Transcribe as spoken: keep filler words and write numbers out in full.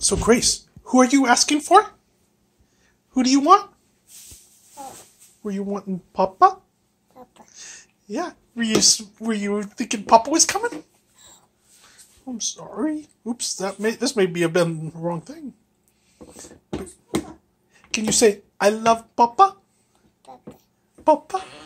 So, Grace, who are you asking for? Who do you want? Were you wanting Papa? Papa. Yeah. Were you were you thinking Papa was coming? I'm sorry. Oops, that may this may be a been the wrong thing. Can you say I love Papa? Papa. Papa.